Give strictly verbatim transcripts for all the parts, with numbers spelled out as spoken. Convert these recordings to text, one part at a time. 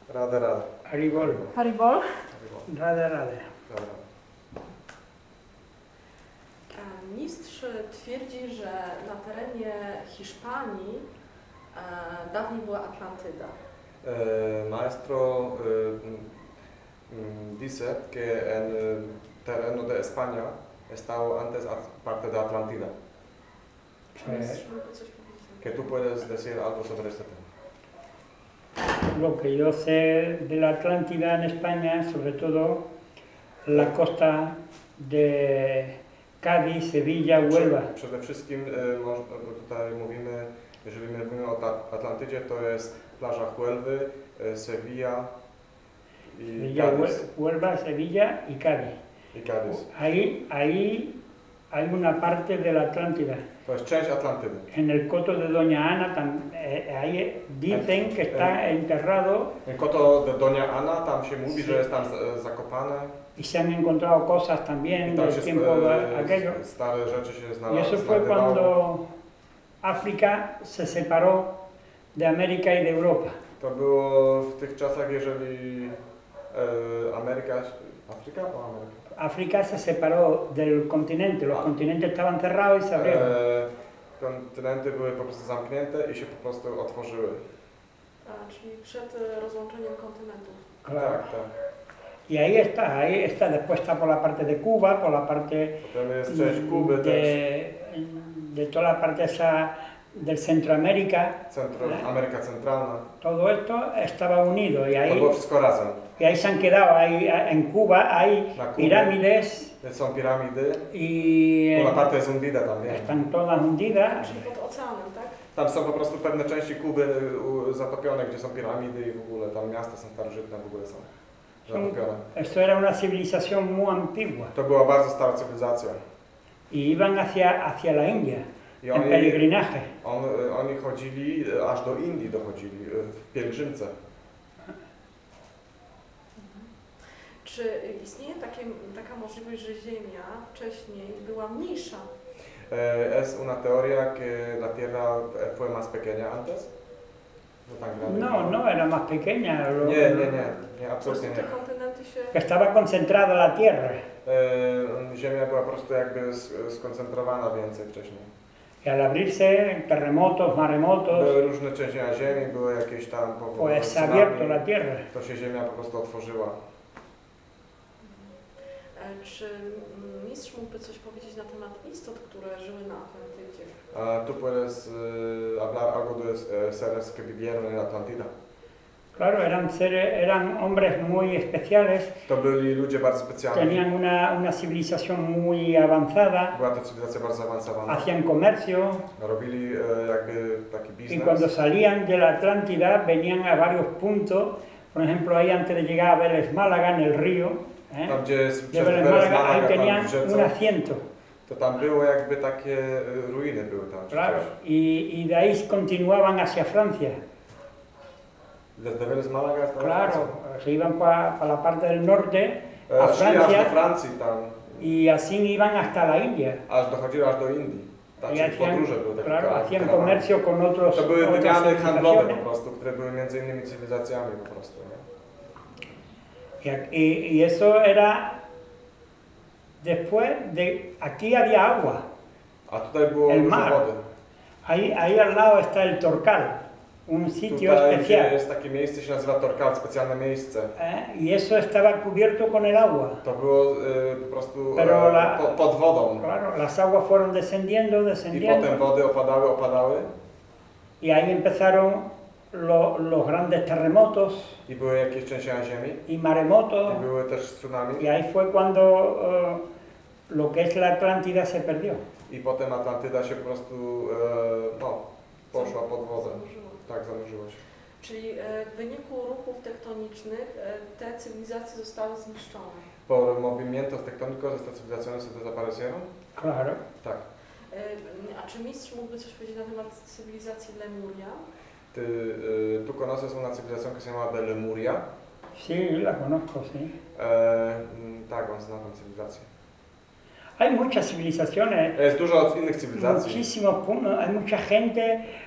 Radę, radę. Haribol. Haribol. Radę, radę. Dobra. Mistrz twierdzi, że na terenie Hiszpanii e, dawniej była Atlantyda. Eh, maestro eh, dice que en el terreno de España estaba antes parte de Atlantida. Czy mistrz mógłby coś powiedzieć? Que tú puedes decir algo sobre este tema. Lo que yo sé de la Atlántida en España, sobre todo la costa de Cádiz, Sevilla, Huelva. Przede wszystkim e, mo, tutaj mówimy, jeżeli mówimy o Atlantydzie, to jest plaża Huelwy, e, Sevilla i Sevilla, Cádiz. Huelva, Sevilla y Cádiz. I Cádiz. Ahí, ahí hay una parte de la Atlántida. To jest część Atlantydy. En el coto de Doña Ana, tam, eh, ahí dicen que está enterrado. En Coto de Doña Ana, tam się mówi, Sí. że jest tam e, zakopane. Y se han encontrado cosas también I tam del się tiempo e, aquello. stare rzeczy się Y znalazły. eso fue cuando África se separó de América y de Europa. To było w tych czasach, jeżeli e, Ameryka, Afryka o Ameryka? África se separó del continente, los Ah. continentes estaban cerrados y se abrieron. E, kontynenty były po prostu zamknięte i się po prostu otworzyły. A, czyli przed e, rozłączeniem kontynentów. Claro. Tak, tak. Y ahí está, ahí está, después está por la parte de Cuba, por la parte Potem jest część Kuby też, de, de toda la parte esa del Centroamérica. centrum, Ameryka Centralna. Todo esto estaba unido y To ahí, było wszystko razem. y ahí se han quedado, ahí, en Cuba hay Na Kubie pirámides są piramidy, y una parte jest hundida también. están todas hundidas. Czyli pod oceanem, tak? Tam są po prostu pewne części Kuby u, zatopione, gdzie są piramidy i w ogóle tam miasta są starożytne, w ogóle są zatopione. Esto era una civilización muy antigua To była bardzo stara cywilizacja. y iban hacia, hacia la India I en oni, peregrinaje. on, oni chodzili, aż do Indii dochodzili, w pielgrzymce. Czy istnieje takie, taka możliwość, że Ziemia wcześniej była mniejsza? Eh, es una teoría que la Tierra fue más pequeña antes. No tan grande. No, no, era más pequeña. Lo, Nie, nie, nie, nie, Po absolutnie prostu nie. te kontynenty się... Que estaba concentrada la tierra. E, Ziemia była po prostu jakby sk- skoncentrowana więcej wcześniej. Y al abrirse terremotos, maremotos, Były różne trzęsienia ziemi, były jakieś tam powody pues se ha abierto la tsunami. tierra. To się Ziemia po prostu otworzyła. E, Czy mm, mistrz mógłby coś powiedzieć na temat istot, które żyły na Atlantydzie? A tú puedes eh, hablar algo de eh, seres que vivieron en Atlantida. Claro, eran seres, eran hombres muy especiales, To byli ludzie bardzo specjalni. tenían una, una civilización muy avanzada, Była to cywilizacja bardzo zaawansowana. hacían comercio Robili e, jakby taki y cuando biznes. salían de la Atlántida venían a varios puntos, por ejemplo ahí antes de llegar a Vélez Málaga en el río, ¿eh? Tam gdzie jest de przez Vélez Vélez Málaga, ahí Málaga, tenían tam w rzece, un asiento, to tam było jakby takie e, ruiny były tam. czy claro, coś. y, y de ahí continuaban hacia Francia. Desde Vélez Málaga hasta Claro, se iban para pa la parte del norte, E, a szli aż Francia. do Francji tam, y así iban hasta la India. aż dochodzili aż do Indii. Tam Y czyli hacían, podróże były takie. claro, kara- hacían karawany. comercio con otros, To były otras wymiany handlowe civilizaciones. po prostu, które były między innymi cywilizacjami po prostu. Nie? Y, y- y eso era después de, aquí había agua, A tutaj było El dużo mar. wody. ahí, ahí al lado está el Torcal, un sitio Tutaj gdzie especial, jest takie miejsce, się nazywa Torcal, specjalne miejsce. ¿eh? Y eso estaba cubierto con el agua. To było y, po prostu Pero e, la- po, pod wodą. Claro, las aguas fueron descendiendo, I potem descendiendo, wody opadały, opadały y ahí empezaron lo- los grandes terremotos i były jakieś trzęsienia ziemi y maremotos, i były też tsunami y ahí fue cuando eh, lo que es la Atlántida se perdió. i potem Atlantyda się po prostu e, no, poszła pod wodę. Zanurzyło. Tak, zanurzyło się. Czyli e, w wyniku ruchów tektonicznych e, te cywilizacje zostały zniszczone. Por movimientos tectónicos estas civilizaciones se desaparecieron? Claro. Tak. E, A czy mistrz mógłby coś powiedzieć na temat cywilizacji Lemuria? Ty, y, tú conoces una civilización que se llama de Lemuria. Sí, la conozco, sí. E, mm, tak, on zna tą cywilizację. Hay muchas civilizaciones, Jest dużo innych cywilizacji. muchísimos puntos, hay mucha gente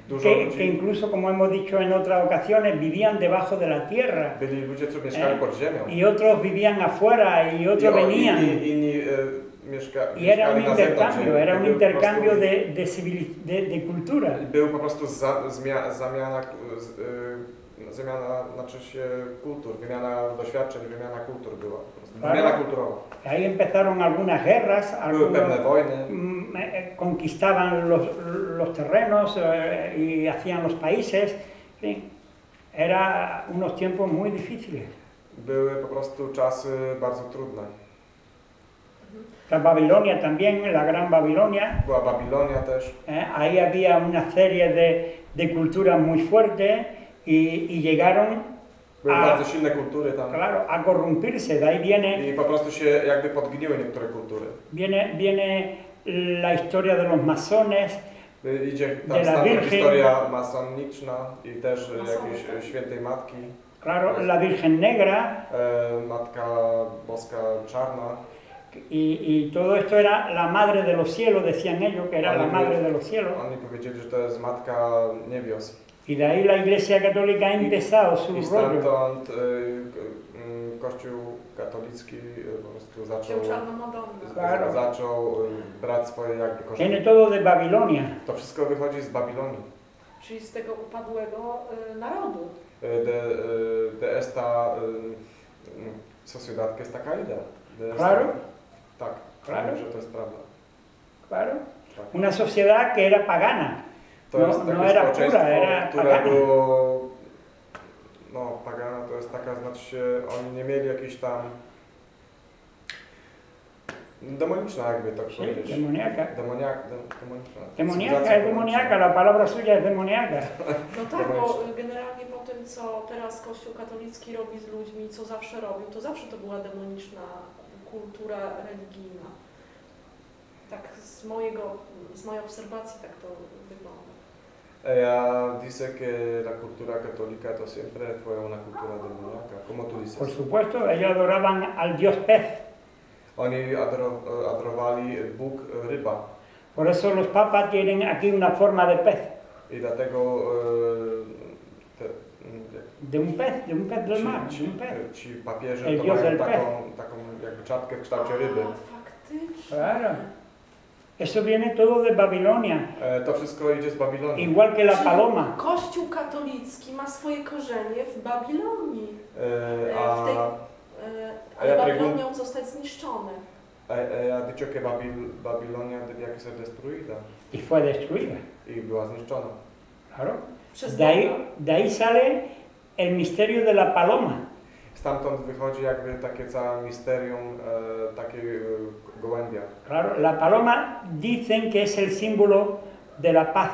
Dużo que, que ludzi, incluso, como hemos dicho en otras ocasiones, vivían debajo de la tierra. byli ludzie, którzy mieszkali Eh, pod ziemią. Y otros vivían afuera y I otros o- venían. inni, inni e, mieszka, Y era un mieszkali na zewnątrz intercambio, ziemi. era I un był po intercambio prostu- de, de, civili- de, de cultura. Był po prostu za, zmia, zamiana, z, y, zamiana, znaczy się kultur, wymiana doświadczeń, wymiana kultur była po prostu. Claro. Wymiana kulturowa. Ahí empezaron algunas guerras, Były pewne algunos wojny, mm, eh, conquistaban los, los terrenos eh, y hacían los países. En fin, era unos tiempos muy difíciles. były po prostu czasy bardzo trudne. La Babilonia también, la Gran Babilonia, Była Babilonia też. eh, ahí había una serie de, de culturas muy fuertes y, y llegaron, Były A- bardzo silne kultury tam. claro, a corrompirse. De ahí viene, I po prostu się jakby podgniły niektóre kultury. viene, viene la historia de los masones, Y, Idzie De tam la stąd Virgen. historia masoniczna i też y, Masonka. jakiejś y, świętej matki. claro, la Virgen Negra, E, Matka Boska Czarna. y, y todo esto era la madre de los cielos, decían ellos, que era la madre de los cielos. Oni powiedzieli, że to jest Matka Niebios. Y de ahí la Iglesia Católica ha empezado su I rollo. stamtąd y, k- mm, Kościół katolicki y, po prostu zaczął, Wziął czarną Madonnę. Claro. zaczął y, brać swoje jakby Viene korzenie. todo de Babilonia. To wszystko wychodzi z Babilonii. Czyli z tego upadłego y, narodu. Y, De, y, de esta y, y, sociedad que está caída. De esta- Claro. Tak, Claro. wiem, że to jest prawda. Claro. Tak. Una sociedad que era pagana. To No- jest no takie era społeczeństwo, pura, era które pagana. było, no pagana to jest taka, znaczy się, oni nie mieli jakiejś tam demoniczna jakby tak Sí, powiedzieć. demoníaca. Demoniak, de, demoniczna. Demoníaca Cywilizacja es demoníaca, la palabra suya es demoníaca. No tak, bo Demoniczna. generalnie po tym, co teraz Kościół katolicki robi z ludźmi, co zawsze robił, to zawsze to była demoniczna kultura religijna. Tak z mojego, z mojej obserwacji tak to wygląda. Ella dice que la cultura católica to siempre fue una cultura demoníaca, como tú Por dices. supuesto, ellos adoraban al dios pez. Oni adoro, adorowali Bóg ryba Por eso los papas tienen aquí una forma de pez. i dlatego e, te, jak De un pez, de un pez del mar, Ci, de un pez. ci, ci papieże El to dios mają del taką, taką jakby czapkę w kształcie ryby. A, faktycznie. Claro. Eso viene todo de Babilonia, E, to wszystko idzie z Babilonii. igual que la Czyli paloma. Kościół katolicki ma swoje korzenie w Babilonii. E, w a tej- E, A ja Ale pregun- Babilonia miał zostać zniszczony. e, e, ha dicho que Babil, Babilonia debía que ser destruida Y fue destruida. i była zniszczona. Claro. Przez De ahí, Boga. de ahí sale el misterio de la paloma. Stamtąd wychodzi jakby takie całe misterium e, takiej e, gołębia. Claro, la paloma dicen que es el símbolo de la paz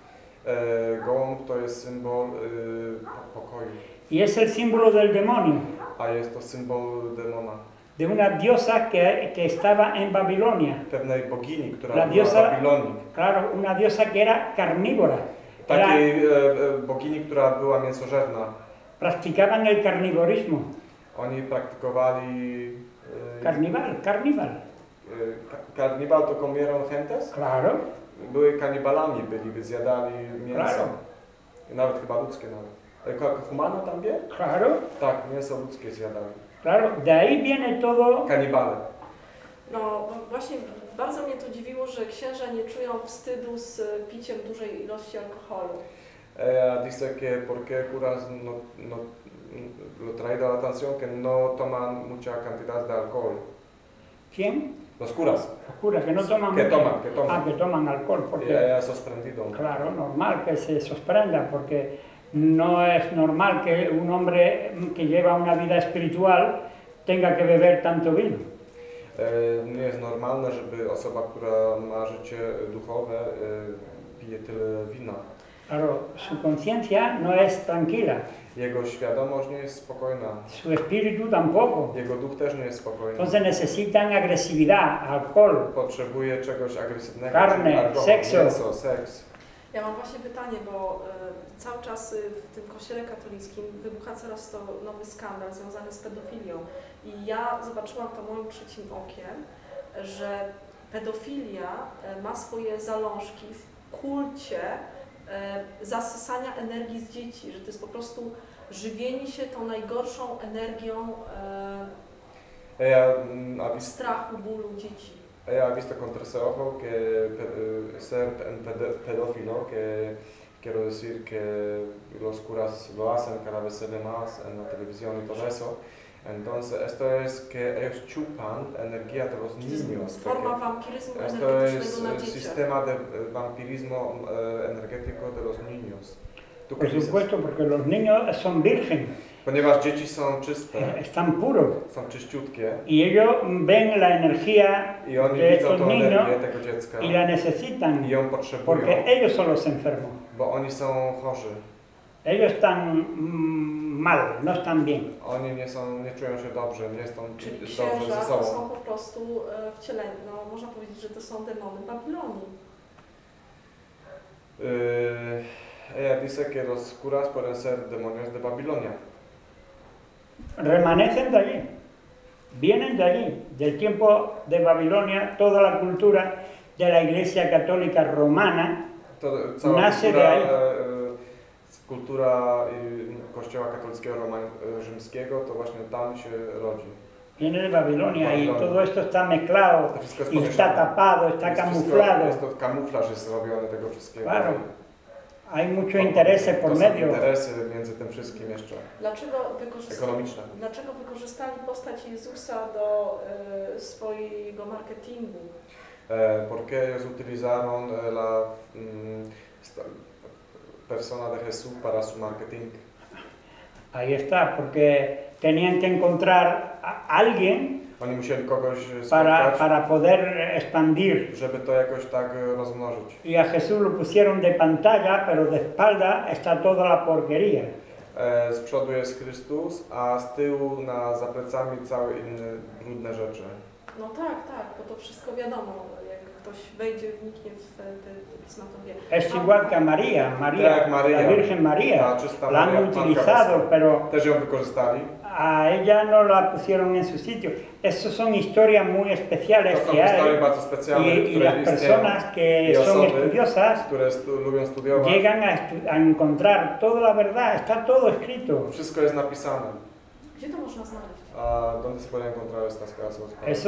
E, gołąb to jest symbol e, po- pokoju, y es el símbolo del demonio, a jest to symbol demona. de una diosa que, que estaba en Babilonia. Pewnej bogini, która La była w diosa- Babilonii. Claro, una diosa que era carnívora. Era, Takiej e, e, bogini, która była mięsożerna. practicaban el carnivorismo. Oni praktykowali... E, Carnival, carnival. e, ka- Karnibal to comieron gentes? Claro, Były kanibalami, byli, by zjadali mięso. Claro. I nawet chyba ludzkie nawet. E, ko- Humano tam wie? claro, Tak, mięso ludzkie zjadali. claro. De ahí viene todo. Kanibale. No bo właśnie bardzo mnie to dziwiło, że księża nie czują wstydu z piciem dużej ilości alkoholu. Ella dice que por qué curas no, no lo traído a la atención que no toman mucha cantidad de alcohol. ¿Quién? Los curas, Los curas que no toman. que mucho. toman, que toman. Ah, que toman alcohol, Y porque. ella sorprendido. Claro, normal que se sorprenda, porque no es normal que un hombre que lleva una vida espiritual tenga que beber tanto vino. E, nie jest normalne, żeby osoba, która ma życie duchowe, e, pije tyle wina. Claro, su conciencia no es tranquila, Jego świadomość nie jest spokojna. su espíritu tampoco. Jego duch też nie jest spokojny. Entonces necesitan agresividad, alcohol. Potrzebuje czegoś agresywnego, Carne, czyli alkohol, sexo. mięso, seks. Ja mam właśnie pytanie, bo y, cały czas y, w tym kościele katolickim wybucha coraz to nowy skandal związany z pedofilią. I ja zobaczyłam to moim trzecim okiem, że pedofilia y, ma swoje zalążki w kulcie e, zasysania energii z dzieci, że to jest po prostu żywienie się tą najgorszą energią e, Ella ha visto, strachu, bólu dzieci. ella ha visto con tres ojos que pe- ser un ped- pedófilo, que quiero decir que los curas lo hacen cada vez se ve más en la televisión y todo eso. Entonces, esto es que ellos chupan energía de los To jest niños. forma wampiryzmu Esto energetycznego na es el dzieciach. sistema de eh, vampirismo eh, energético de los niños. ¿Tú qué Por dices? supuesto, porque los niños son vírgenes, Ponieważ dzieci są czyste, están puros. są czyściutkie Y ellos ven la energía i oni de widzą estos tą niños energię tego dziecka y la necesitan, i ją potrzebują, porque ellos son los enfermos. bo oni są chorzy. Ellos están mm, mal, no están bien. Oni nie są, nie czują się dobrze, nie są Czyli dobrze księża ze to sobą. są po prostu e, wcieleni, no można powiedzieć, że to są demony Babilonii. Eh, ella dice que los curas pueden ser demonios de Babilonia. Remanecen de allí, vienen de allí, del tiempo de Babilonia, toda la cultura de la Iglesia Católica Romana To cała nace de kultura, ahí. e, kultura i Kościoła katolickiego Roma, e, rzymskiego, to właśnie tam się rodzi. Viene de Babilonia y Babilonia. todo esto está mezclado To wszystko jest y está pomieszane. tapado, está Jest wszystko- camuflado. Jest to kamuflaż jest zrobiony tego wszystkiego. Claro. Hay muchos To- intereses por to są medio. interesy między tym wszystkim jeszcze Dlaczego wykorzystali, ekonomiczne. dlaczego wykorzystali postać Jezusa do e, swojego marketingu? Eh, porque ellos utilizaron eh, la mm, esta persona de Jesús para su marketing. Ahí está, porque tenían que encontrar a alguien Oni musieli kogoś para, spotkać, para poder expandir. żeby to jakoś tak e, rozmnożyć. Y a Jesús lo pusieron de pantalla, pero de espalda está toda la porquería. E, z przodu jest Chrystus, a z tyłu na za plecami całe inne brudne rzeczy. No tak, tak, bo to wszystko wiadomo, jak ktoś wejdzie, wniknie w te, te pisma, to wie. Es igual que a María, María, Tak, María. la Virgen María. Ta czysta La Maria, han Matka utilizado, Boska. pero Też ją wykorzystali. a ella no la pusieron en su sitio. Esas son historias muy especiales To są que historie hay bardzo specjalne, y, y które las istnieją, personas que y son osoby, estudiosas które stu, lubią studiować. llegan a, estu- a encontrar toda la verdad, está todo escrito. Wszystko jest napisane. Gdzie to można znaleźć? ¿A dónde se pueden encontrar estas casos? Eso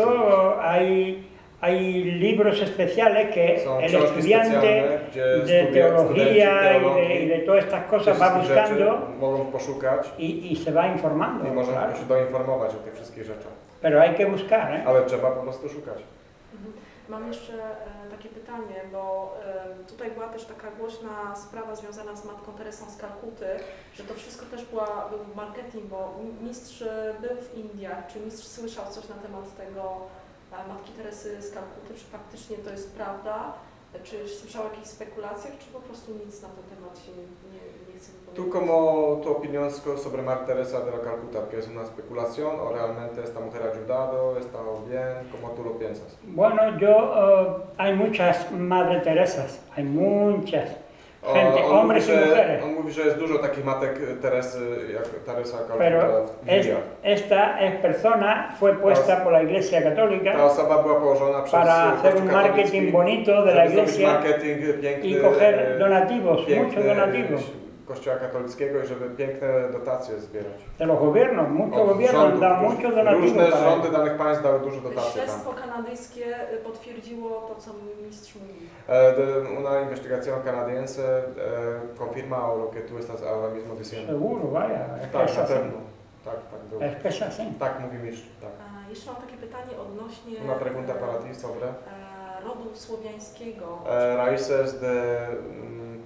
hay, hay libros especiales que Są el książki estudiante specjalne, gdzie de studia- teología studenci y de, teologii y de todas estas te cosas va wszystkich rzeczy buscando mogą poszukać y, y se va informando. i można Claro. się doinformować o tych wszystkich rzeczach. Pero hay que buscar, ¿eh? Ale trzeba po prostu szukać. Mhm. Mam jeszcze e, takie pytanie, bo e, tutaj była też taka głośna sprawa związana z Matką Teresą z Kalkuty, że to wszystko też była, był marketing, bo mistrz e, był w Indiach, czy mistrz słyszał coś na temat tego e, Matki Teresy z Kalkuty, czy faktycznie to jest prawda, e, czy słyszał o jakichś spekulacjach, czy po prostu nic na ten temat się nie, nie, nie chce wypowiedzieć? ¿Tú como tu opinión sobre Madre Teresa de la Calcuta, que es una especulación o realmente esta mujer ha ayudado, ha estado bien? ¿Cómo tú lo piensas? Bueno, yo, eh, hay muchas Madre Teresas, hay muchas. O, Gente, on, mówi, hombres y że, mujeres. on mówi, że jest dużo takich matek Teresy, jak Teresa Calcuta Pero w es- Indiach. esta es persona fue puesta por la Iglesia Ta Católica osoba była położona przez para e, hacer Kościół un marketing katolicki, bonito de la żeby zrobić Iglesia marketing piękny, y coger e, donativos, piękny, muchos donativos Kościoła katolickiego i żeby piękne dotacje zbierać. de los gobiernos. Muchos Od gobiernos han rządów, dado róż- muchos donativos różne para rządy él. danych państw dały dużo dotacji tam. Śledztwo kanadyjskie e, potwierdziło to, co mistrz mówi. Eh, de una investigación canadiense eh, confirma lo que tú estás ahora mismo diciendo. Seguro, vaya, es que Tak, es na así. pewno. Tak, tak, było. Es que es así. Tak, mówi mistrz, tak. E, Jeszcze mam takie pytanie odnośnie Una pregunta para e, ti sobre e, rodu słowiańskiego. eh, raíces de mm,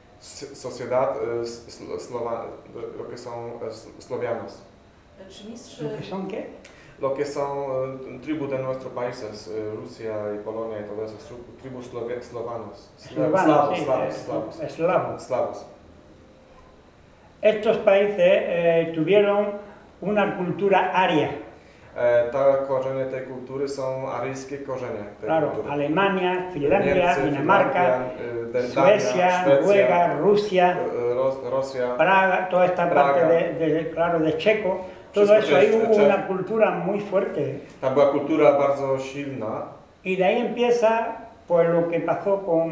s- sociedad eh, sl- slova, de lo que son eh, sl- slovianos. E, Czy mistrz ¿Lo que son qué? Lo que son eh, tribus de nuestros países, eh, Rusia y Polonia y todo eso, tru- tribus slovia- slovanos. Sla- Eslovanos, Slavos, sí, slavos, eh, slavos. eslavos. Slavos. Estos países eh, tuvieron una cultura aria. E, ta korzenie tej kultury są aryjskie korzenie tej Claro, kultury. Alemania, Finlandia, Niemcy, Dinamarca, Finlandia, y, Dania, Suecia, Noruega, Rusia, y, Ros, Rosja. Praga, toda esta Praga. parte de, de, claro, de Checo, todo Wszystko eso ahí to jest hubo Czech. una cultura muy fuerte. Ta była kultura bardzo silna Y de ahí empieza pues lo que pasó con,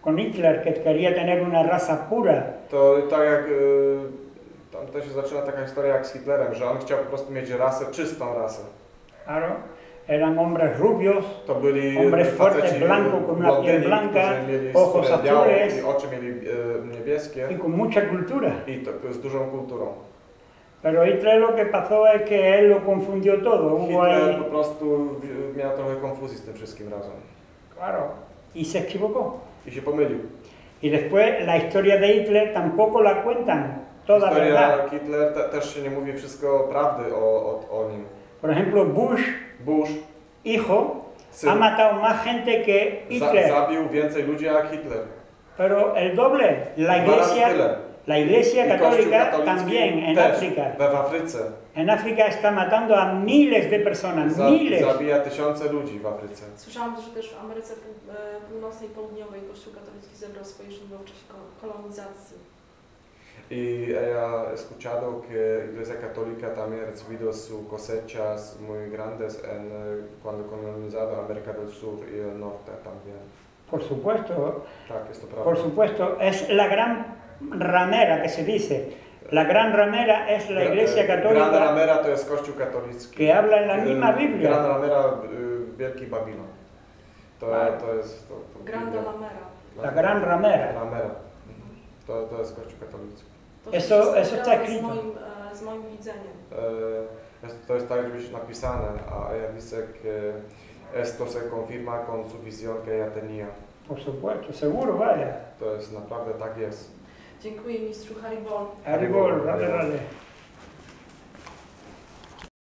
con Hitler, que quería tener una raza pura. To tak jak y, tam to się zaczyna taka historia jak z Hitlerem, że on chciał po prostu mieć rasę, czystą rasę. Claro, eran hombres rubios, To byli hombres fuertes, faceci blancos, con una piel blondyni, blanca, którzy mieli ojos skórę białą azules i oczy mieli y, niebieskie y con mucha cultura. i to z dużą kulturą. Pero Hitler lo que pasó es que él lo confundió todo. Hubo Hitler ahí, po prostu y, miał trochę konfuzji z tym wszystkim razem claro, y se equivocó. i się pomylił. Y después la historia de Hitler tampoco la cuentan toda verdad. Historia Hitler te, też się nie mówi wszystko prawdy o, o, o nim. Por ejemplo, Bush, Bush, hijo, syn, ha matado más gente que za, Hitler. zabił więcej ludzi jak Hitler. Pero el doble, la Dwa razy iglesia, tyle. la iglesia I Kościół católica katolicki también en też, África. we w Afryce. En África está matando a miles de personas, Za, miles. zabija tysiące ludzi w Afryce. Słyszałam, że też w Ameryce Pół- e, Północnej i Południowej Kościół katolicki zebrał swoje żniwo w czasie ko- kolonizacji. Y ella ha escuchado que la Iglesia Católica también ha recibido sus cosechas muy grandes en, eh, cuando colonizado América del Sur y el Norte también. Por supuesto, Tak, jest to prawda. por supuesto, es la gran ramera que se dice. La gran ramera es la iglesia Gran católica Ramera to jest Kościół katolicki. que habla en la misma Y, Biblia. Gran Ramera, y, Wielki Babilon. To, Vale. to jest... To, to Granda Biblia. Lamera. La gran ramera. Ramera. To, to jest Kościół katolicki. To Eso- się eso zgadza está z escrito. moim, e, z moim widzeniem. Eh, es- to jest tak gdzieś napisane, a ella dice que esto se confirma con su visión que ella tenía. Por supuesto, seguro, vaya. To jest naprawdę tak jest. Dziękuję mistrzu Haribol. Arribol, dale, dale.